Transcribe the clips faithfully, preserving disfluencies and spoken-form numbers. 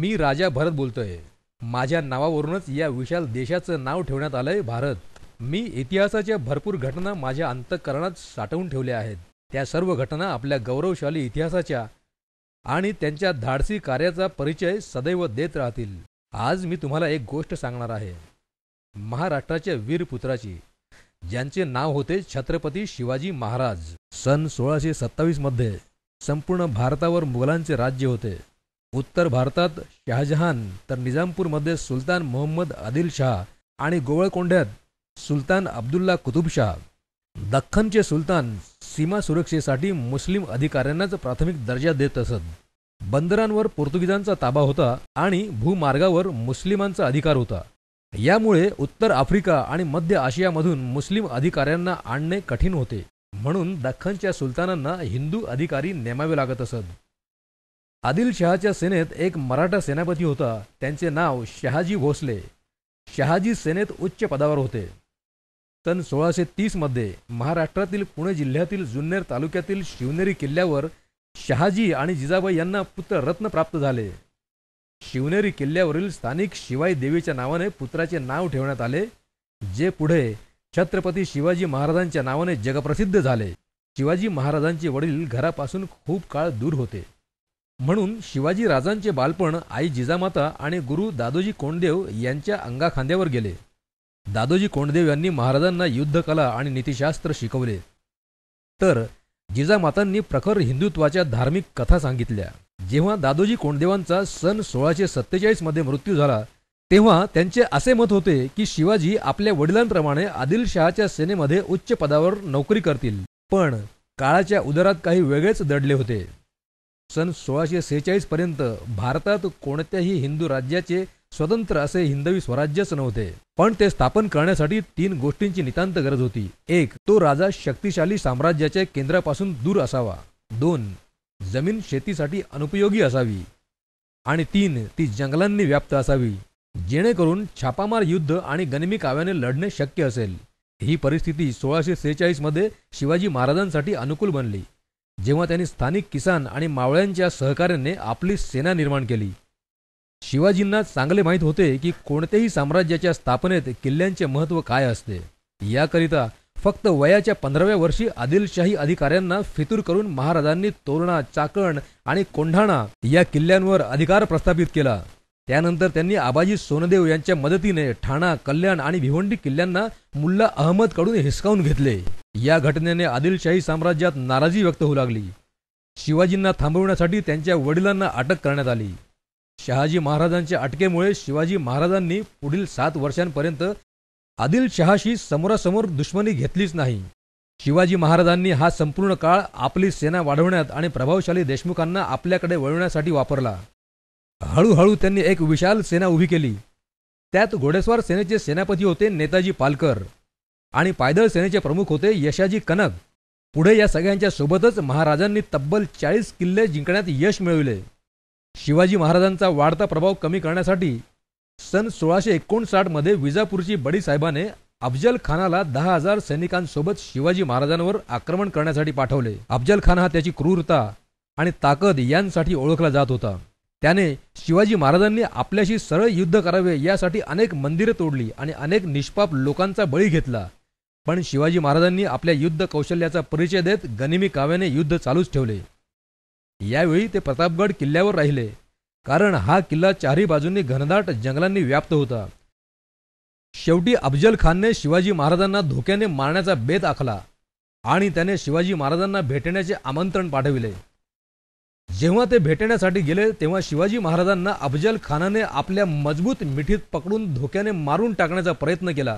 मी राजा भरत बोलतोय। माझ्या नावावरूनच या विशाल देशाचं नाव ठेवण्यात आलंय भारत। मी इतिहासाच्या भरपूर घटना माझ्या अंतःकरणात साठवून ठेवल्या आहेत। त्या सर्व घटना आपल्या गौरवशाली इतिहासाच्या आणि त्यांच्या धाडसी कार्याचा परिचय सदैव देत राहतील। आज मी तुम्हाला एक गोष्ट सांगणार आहे, महाराष्ट्राच्या वीर पुत्राची, ज्यांचे नाव होते छत्रपती शिवाजी महाराज। सन सोळाशे सत्तावीस मध्ये संपूर्ण भारतावर मुघलांचे राज्य होते। उत्तर भारतात शहाजहान, तर निजामपूरमध्ये सुलतान मोहम्मद आदिलशाह आणि गोवळकोंड्यात सुलतान अब्दुल्ला कुतुबशाह। दख्खनचे सुलतान सीमा सुरक्षेसाठी मुस्लिम अधिकाऱ्यांनाच प्राथमिक दर्जा देत असत। बंदरांवर पोर्तुगीजांचा ताबा होता आणि भूमार्गावर मुस्लिमांचा अधिकार होता। यामुळे उत्तर आफ्रिका आणि मध्य आशियामधून मुस्लिम अधिकाऱ्यांना आणणे कठीण होते, म्हणून दख्खनच्या सुलतानांना हिंदू अधिकारी नेमावे लागत असत। आदिलशहाच्या सेनेत एक मराठा सेनापती होता, त्यांचे नाव शहाजी भोसले। शहाजी सेनेत उच्च पदावर होते। सन सोळाशे तीस मध्ये महाराष्ट्रातील पुणे जिल्ह्यातील जुन्नर तालुक्यातील शिवनेरी किल्ल्यावर शहाजी आणि जिजाबाई यांना पुत्ररत्न प्राप्त झाले। शिवनेरी किल्ल्यावरील स्थानिक शिवाई देवीच्या नावाने पुत्राचे नाव ठेवण्यात आले, जे पुढे छत्रपती शिवाजी महाराजांच्या नावाने जगप्रसिद्ध झाले। शिवाजी महाराजांचे वडील घरापासून खूप काळ दूर होते, म्हणून शिवाजी राजांचे बालपण आई जिजामाता आणि गुरु दादोजी कोंडदेव यांच्या अंगाखांद्यावर गेले। दादोजी कोंडदेव यांनी महाराजांना युद्धकला आणि नीतिशास्त्र शिकवले, तर जिजामातांनी प्रखर हिंदुत्वाच्या धार्मिक कथा सांगितल्या। जेव्हा दादोजी कोंडदेवांचा सन सोळाशे सत्तेचाळीस मध्ये मृत्यू झाला, तेव्हा त्यांचे असे मत होते की शिवाजी आपल्या वडिलांप्रमाणे आदिलशहाच्या सेनेमध्ये उच्च पदावर नोकरी करतील, पण काळाच्या उदरात काही वेगळेच दडले होते। सन सोळाशे सेहेचाळीस पर्यंत भारतात कोणत्याही हिंदू राज्याचे स्वतंत्र असे हिंदवी स्वराज्यच नव्हते, पण ते स्थापन करण्यासाठी तीन गोष्टींची नितांत गरज होती। एक, तो राजा शक्तिशाली साम्राज्याच्या केंद्रापासून दूर असावा। दोन, जमीन शेतीसाठी अनुपयोगी असावी। आणि तीन, ती जंगलांनी व्याप्त असावी, जेणेकरून छापामार युद्ध आणि गनिमी काव्याने लढणे शक्य असेल। ही परिस्थिती सोळाशे सेहेचाळीस मध्ये शिवाजी महाराजांसाठी अनुकूल बनली, जेव्हा त्यांनी स्थानिक किसान आणि मावळ्यांच्या सहकार्याने आपली सेना निर्माण केली। शिवाजींना चांगले माहीत होते की कोणत्याही साम्राज्याच्या स्थापनेत किल्ल्यांचे महत्त्व काय असते। याकरिता फक्त वयाच्या पंधराव्या वर्षी आदिलशाही अधिकाऱ्यांना फितूर करून महाराजांनी तोरणा, चाकण आणि कोंढाणा या किल्ल्यांवर अधिकार प्रस्थापित केला। त्यानंतर त्यांनी आबाजी सोनदेव यांच्या मदतीने ठाणा, कल्याण आणि भिवंडी किल्ल्यांना मुल्ला अहमद कडून हिसकावून घेतले। या घटनेने आदिलशाही साम्राज्यात नाराजी व्यक्त होऊ लागली। शिवाजींना थांबवण्यासाठी त्यांच्या वडिलांना अटक करण्यात आली। शहाजी महाराजांच्या अटकेमुळे शिवाजी महाराजांनी पुढील सात वर्षांपर्यंत आदिलशहाशी समोरासमोर दुश्मनी घेतलीच नाही। शिवाजी महाराजांनी हा संपूर्ण काळ आपली सेना वाढवण्यात आणि प्रभावशाली देशमुखांना आपल्याकडे वळवण्यासाठी वापरला। हळूहळू त्यांनी एक विशाल सेना उभी केली। त्यात घोडेस्वार सेनेचे सेनापती होते नेताजी पालकर आणि पायदळ सेनेचे प्रमुख होते यशाजी कनक। पुढे या सगळ्यांच्या सोबतच महाराजांनी तब्बल चाळीस किल्ले जिंकण्यात यश मिळविले। शिवाजी महाराजांचा वाढता प्रभाव कमी करण्यासाठी सन सोळाशे एकोणसाठ मध्ये विजापूरची बडी साहेबाने अफजल खानाला दहा हजार सैनिकांसोबत शिवाजी महाराजांवर आक्रमण करण्यासाठी पाठवले। अफजल खान हा त्याची क्रूरता आणि ताकद यांसाठी ओळखला जात होता। त्याने शिवाजी महाराजांनी आपल्याशी सरळ युद्ध करावे यासाठी अनेक मंदिरे तोडली आणि अनेक निष्पाप लोकांचा बळी घेतला, पण शिवाजी महाराजांनी आपल्या युद्ध कौशल्याचा परिचय देत गनिमी काव्याने युद्ध चालूच ठेवले। यावेळी ते प्रतापगड किल्ल्यावर राहिले, कारण हा किल्ला चारही बाजूंनी घनदाट जंगलांनी व्याप्त होता। शेवटी अफजल खानने शिवाजी महाराजांना धोक्याने मारण्याचा बेत आखला आणि त्याने शिवाजी महाराजांना भेटण्याचे आमंत्रण पाठविले। जेव्हा ते भेटण्यासाठी गेले, तेव्हा शिवाजी महाराजांना अफजल खानाने आपल्या मजबूत मिठीत पकडून धोक्याने मारून टाकण्याचा प्रयत्न केला।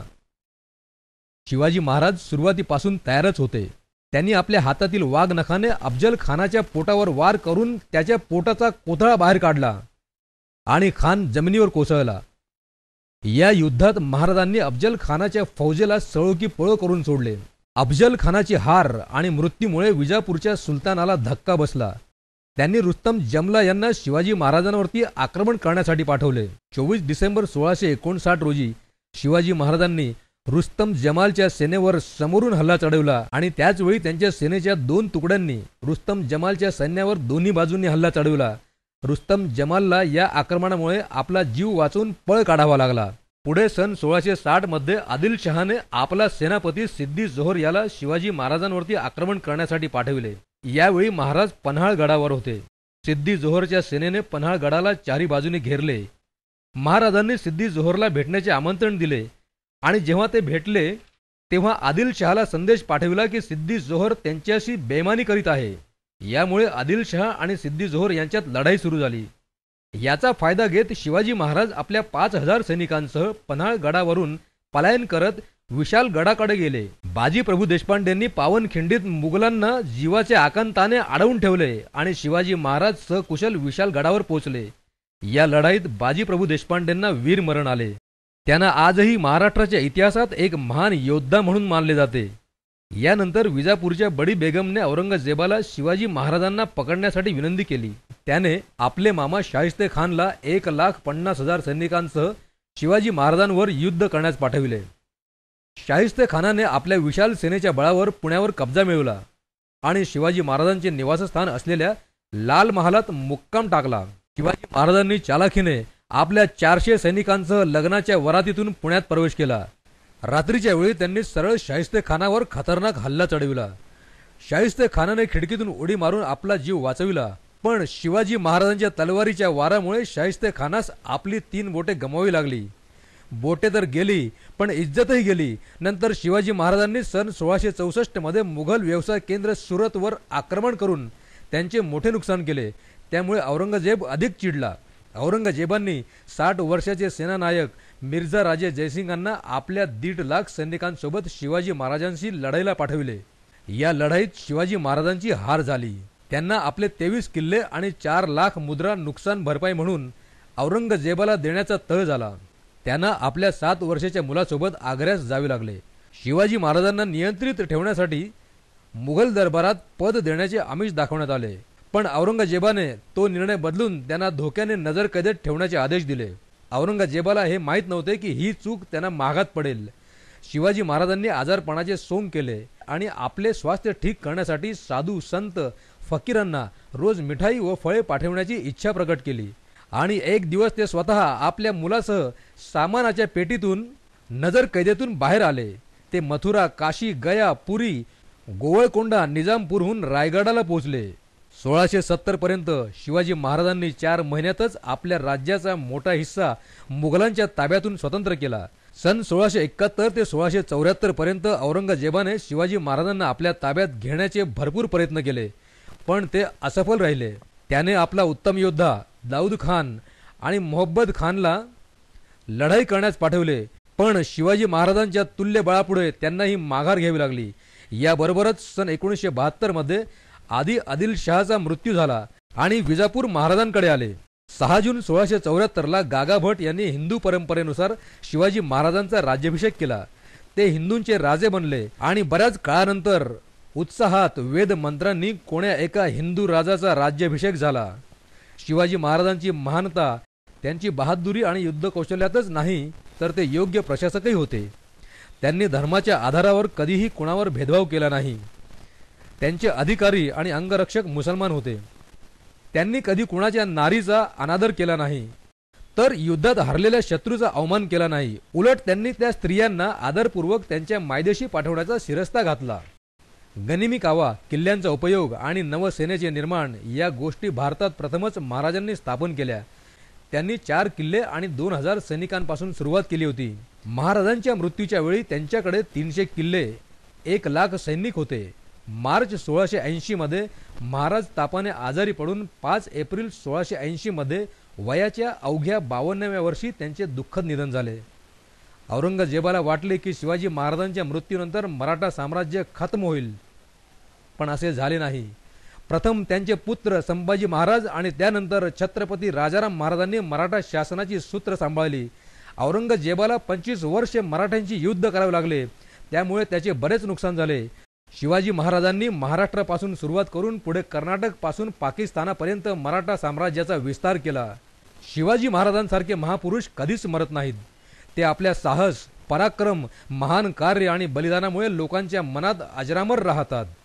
शिवाजी महाराज सुरुवातीपासून तयारच होते। त्यांनी आपल्या हातातील वाघ नखाने अफजल खानाच्या पोटावर वार करून त्याच्या पोटाचा कोथळा बाहेर काढला आणि खान जमिनीवर कोसळला। या युद्धात महाराजांनी अफजल खानाच्या फौजेला सळो की पळो करून सोडले। अफजल खानाची हार आणि मृत्यूमुळे विजापूरच्या सुलतानाला धक्का बसला। त्यांनी रुस्तम जमला यांना शिवाजी महाराजांवरती आक्रमण करण्यासाठी पाठवले। चोवीस डिसेंबर सोळाशे एकोणसाठ रोजी शिवाजी महाराजांनी रुस्तम जमालच्या सेनेवर समोरून हल्ला चढवला आणि त्याच वेळी त्यांच्या सेनेच्या दोन तुकड्यांनी रुस्तम जमालच्या सैन्यावर दोन्ही बाजूंनी हल्ला चढवला रुस्तम जमालला या आक्रमणामुळे आपला जीव वाचवून पळ काढावा लागला. पुढे सन सोळाशे साठ मध्ये आदिलशहाने आपला सेनापती सिद्दी जोहर याला शिवाजी महाराजांवरती आक्रमण करण्यासाठी पाठविले. यावेळी महाराज पन्हाळ गडावर होते. सिद्दी जोहरच्या सेनेने पन्हाळ गडाला चारी बाजूने घेरले. महाराजांनी सिद्दी जोहरला भेटण्याचे आमंत्रण दिले आणि जेव्हा ते भेटले तेव्हा आदिलशहाला संदेश पाठविला की सिद्दी जोहर त्यांच्याशी बेईमानी करीत आहे. यामुळे आदिलशहा आणि सिद्दी जोहर यांच्यात लढाई सुरू झाली. याचा फायदा घेत शिवाजी महाराज आपल्या पाच हजार सैनिकांसह पन्हाळ गडावरून पलायन करत विशाल गडाकडे गेले. बाजी प्रभू देशपांडेंनी पावनखिंडीत मुघलांना जीवाच्या आकांताने अडवून ठेवले आणि शिवाजी महाराज सकुशल विशाल गडावर पोहोचले. या लढाईत बाजी प्रभू देशपांडेंना वीरमरण आले. त्यांना आजही महाराष्ट्राच्या इतिहासात एक महान योद्धा म्हणून मानले जाते. यानंतर विजापूरच्या बडी बेगमने औरंगजेबाला शिवाजी महाराजांना पकडण्यासाठी विनंती केली. त्याने आपले मामा शाहिस्ते खानला एक लाख पन्नास हजार सैनिकांसह शिवाजी महाराजांवर युद्ध करण्यास पाठविले. शाहिस्ते खानाने आपल्या विशाल सेनेच्या बळावर पुण्यावर कब्जा मिळवला आणि शिवाजी महाराजांचे निवासस्थान असलेल्या लाल महालात मुक्काम टाकला. शिवाजी महाराजांनी चालाखीने आपल्या चारशे सैनिकांसह लग्नाच्या वरातीतून पुण्यात प्रवेश केला. रात्रीच्या वेळी त्यांनी सरळ शाहिस्ते खानावर खतरनाक हल्ला चढविला. शाहिस्ते खानाने खिडकीतून उडी मारून आपला जीव वाचविला, पण शिवाजी महाराजांच्या तलवारीच्या वारामुळे शाहिस्ते खानास आपली तीन बोटे गमवावी लागली. बोटे तर गेली पण इज्जतही गेली. नंतर शिवाजी महाराजांनी सन सोळाशे चौसष्ट मध्ये मुघल व्यवसाय केंद्र सुरतवर आक्रमण करून त्यांचे मोठे नुकसान केले. त्यामुळे औरंगजेब अधिक चिडला. औरंगजेबांनी साठ वर्षाचे सेनानायक मिर्झा राजे जयसिंगांना आपल्या दीड लाख सैनिकांसोबत शिवाजी महाराजांशी लढाईला पाठविले. या लढाईत शिवाजी महाराजांची हार झाली. त्यांना आपले तेवीस किल्ले आणि चार लाख मुद्रा नुकसान भरपाई म्हणून औरंगजेबाला देण्याचा तह झाला. त्यांना आपल्या सात वर्षाच्या मुलासोबत आग्र्यास जावे लागले. शिवाजी महाराजांना नियंत्रित ठेवण्यासाठी मुघल दरबारात पद देण्याचे आमिष दाखवण्यात आले, पण औरंगजेबाने तो निर्णय बदलून त्यांना धोक्याने नजरकैदेत ठेवण्याचे आदेश दिले. औरंगजेबाला हे माहीत नव्हते की ही चूक त्यांना मागात पडेल. शिवाजी महाराजांनी आजारपणाचे सोंग केले आणि आपले स्वास्थ्य ठीक करण्यासाठी साधू संत फकीरांना रोज मिठाई व फळे पाठवण्याची इच्छा प्रकट केली. आणि एक दिवस ते स्वतः आपल्या मुलासह सामानाच्या पेटीतून नजरकैदेतून बाहेर आले. ते मथुरा, काशी, गया, पुरी, गोवळकोंडा, निजामपूरहून रायगडाला पोहोचले. सोळाशे सत्तर पर्यंत शिवाजी महाराजांनी चार महिन्यातच आपल्या राज्याचा मोठा हिस्सा मुघलांच्या ताब्यातून स्वतंत्र केला. सन सोळाशे एकाहत्तर ते सोळाशे चौऱ्याहत्तर पर्यंत औरंगजेबाने शिवाजी महाराजांना आपल्या ताब्यात घेण्याचे भरपूर प्रयत्न केले, पण ते असफल राहिले. त्याने आपला उत्तम योद्धा दाऊद खान आणि मोहब्बत खानला लढाई करण्यास पाठवले, पण शिवाजी महाराजांच्या तुल्य बळापुढे त्यांनाही माघार घ्यावी लागली. याबरोबरच सन एकोणीसशे बहात्तर मध्ये आदी आदिलशहाचा मृत्यू झाला आणि विजापूर महाराजांकडे आले. सहा जून सोळाशे चौऱ्याहत्तर ला गागा भट यांनी हिंदू परंपरेनुसार शिवाजी महाराजांचा राज्याभिषेक केला. ते हिंदूंचे राजे बनले आणि बऱ्याच काळानंतर उत्साहात वेद मंत्रांनी कोण्या एका हिंदू राजाचा राज्याभिषेक झाला. शिवाजी महाराजांची महानता त्यांची बहादुरी आणि युद्ध कौशल्यातच नाही तर ते योग्य प्रशासकही होते. त्यांनी धर्माच्या आधारावर कधीही कुणावर भेदभाव केला नाही. त्यांचे अधिकारी आणि अंगरक्षक मुसलमान होते. त्यांनी कधी कुणाच्या नारीचा अनादर केला नाही, तर युद्धात हरलेल्या शत्रूचा अवमान केला नाही. उलट त्यांनी त्या स्त्रियांना आदरपूर्वक त्यांच्या मायदेशी पाठवण्याचा शिरस्ता घातला. गनिमी कावा, किल्ल्यांचा उपयोग आणि नवसेनेचे निर्माण या गोष्टी भारतात प्रथमच महाराजांनी स्थापन केल्या. त्यांनी चार किल्ले आणि दोन हजार सैनिकांपासून सुरुवात केली होती. महाराजांच्या मृत्यूच्या वेळी त्यांच्याकडे तीनशे किल्ले, एक लाख सैनिक होते. मार्च सोळाशे ऐंशी मध्ये महाराज तापाने आजारी पडून पाच एप्रिल सोळाशे ऐंशी मध्ये वयाच्या अवघ्या बावन्नाव्या वर्षी त्यांचे दुःखद निधन झाले. औरंगजेबाला वाटले की शिवाजी महाराजांच्या मृत्यूनंतर मराठा साम्राज्य खत्म होईल, पण असे झाले नाही. प्रथम त्यांचे पुत्र संभाजी महाराज आणि त्यानंतर छत्रपती राजाराम महाराजांनी मराठा शासनाची सूत्र सांभाळली. औरंगजेबाला पंचवीस वर्षे मराठ्यांची युद्ध करावे लागले, त्यामुळे त्याचे बरेच नुकसान झाले. शिवाजी महाराजांनी महाराष्ट्रापासून सुरुवात करून पुढे कर्नाटक पासून पाकिस्तानापर्यंत मराठा साम्राज्याचा विस्तार केला. शिवाजी महाराजांसारखे महापुरुष कधीच मरत नाहीत. ते आपल्या साहस, पराक्रम, महान कार्य आणि बलिदानामुळे लोकांच्या मनात अजरामर राहतात.